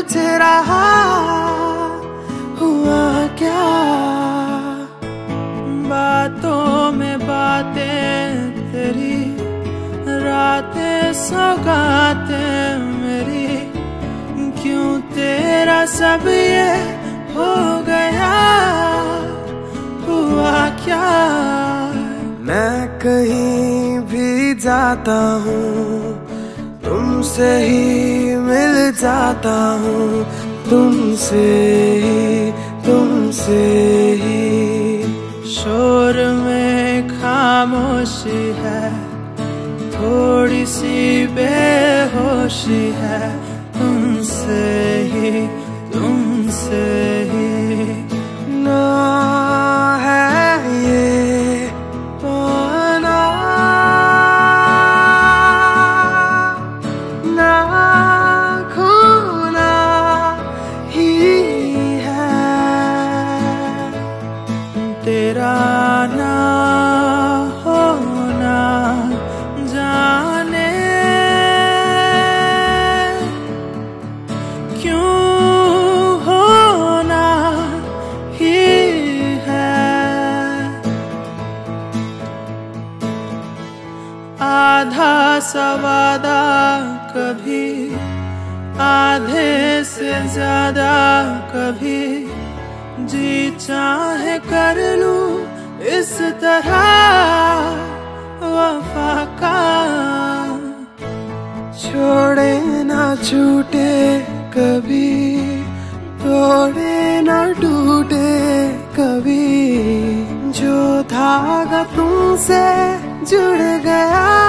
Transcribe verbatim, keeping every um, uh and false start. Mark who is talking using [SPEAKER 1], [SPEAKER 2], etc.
[SPEAKER 1] सोच रहा हुआ क्या। बातों में बातें तेरी, रातें सौगातें मेरी, क्यों तेरा सब ये हो गया, हुआ क्या। मैं कहीं भी जाता हूँ तुमसे ही मिल जाता हूँ, तुमसे ही तुमसे ही। शोर में खामोशी है, थोड़ी सी बेहोशी है, तुमसे ही तुमसे ही। ना है ये पाना, ना खोना ही है। तेरा ना होना जाने क्यों होना ही है। आधा सवादा कभी, आधे से ज्यादा कभी, जी चाहे कर लूं इस तरह वफा का। छोड़े ना छूटे कभी, तोड़े ना टूटे कभी, जो धागा तुमसे जुड़ गया